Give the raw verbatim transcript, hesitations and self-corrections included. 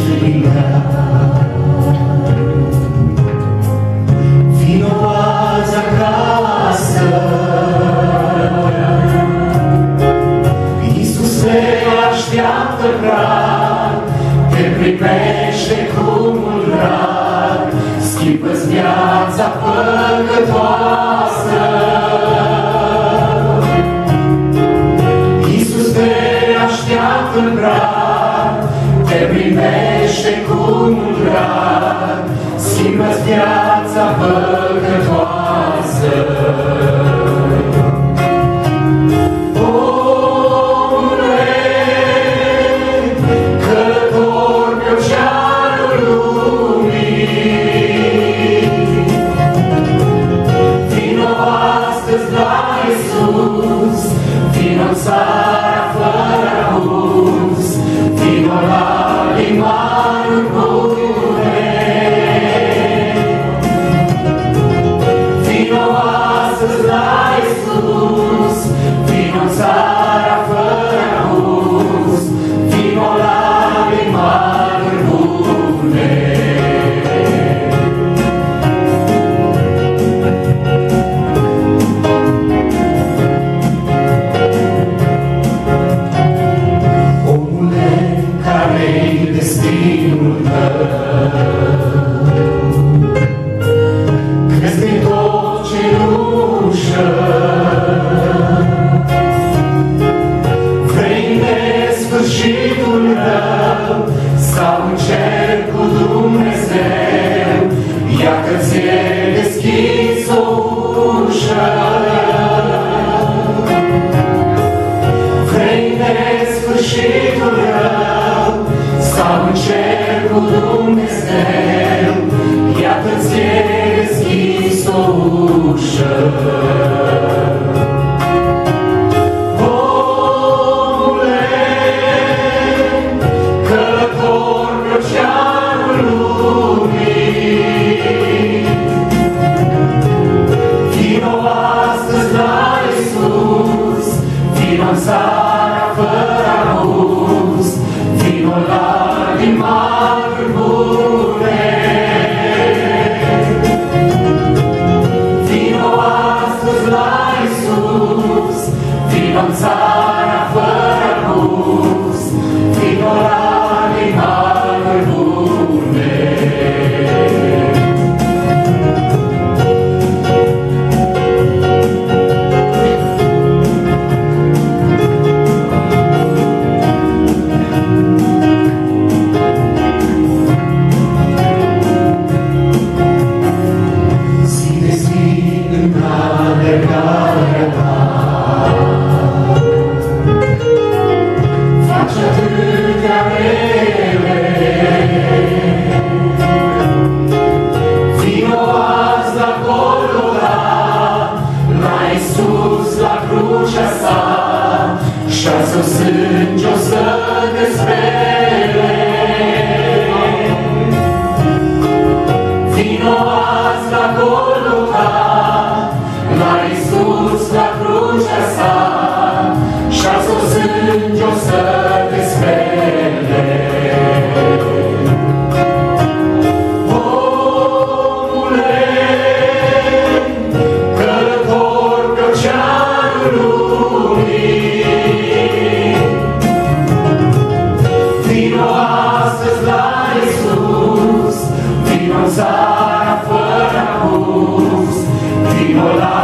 primește cu mult drag, schimbă-ți viața păcătoasă. Iisus te așteaptă în prag, te primește cu mult drag, schimbă-ți viața păcătoasă. Țara fără abuz, vino la limanul bune. Vino astăzi la Iisus, vino țara fără abuz, vino la limanul bune. Destinul tău, crezi din tot ce rușă, vrei nesfârșitul rău sau în cer cu Dumnezeu, iată ți-e deschis o ușă. Vrei nesfârșitul rău sau în cer cu Dumnezeu, iată ți-e deschis o ușă. Omule, călător pe oceanul lumii, vino astăzi la Iisus, vino în țara fără abuz, vino la limanul bune. Vino astăzi la Iisus, vino în țara fără abuz, vino la limanul bune. Și-a sânge o să te spele. Vino azi la Golgota, la Iisus, la crucea sa, și-a sânge o să te spele. Omule, călător pe oceanul lumii, vino astăzi la Iisus, vino în țara fără abuz, vino la